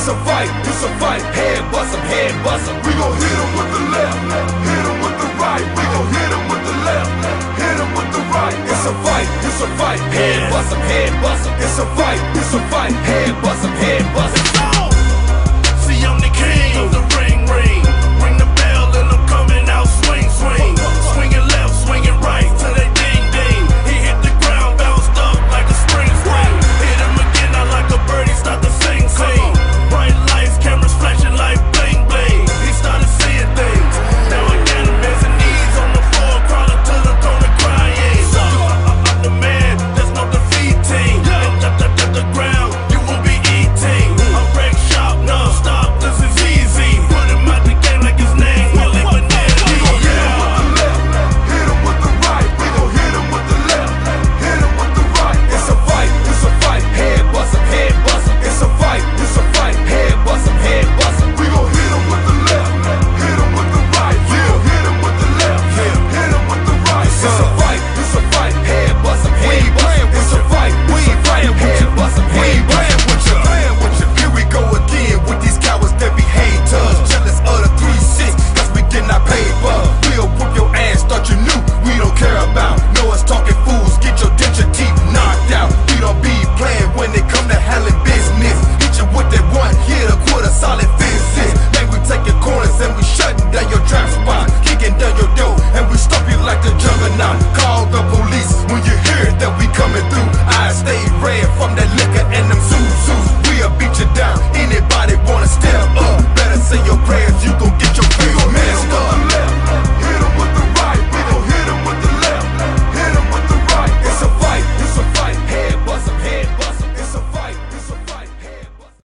It's a fight, it's a fight. Head bust 'em, head bust 'em. We gon' hit 'em with the left, hit 'em with the right. We gon' hit 'em with the left, hit 'em with the right. It's a fight, it's a fight. Head bust 'em, head bust 'em. It's a fight, it's a fight. Head bust 'em, head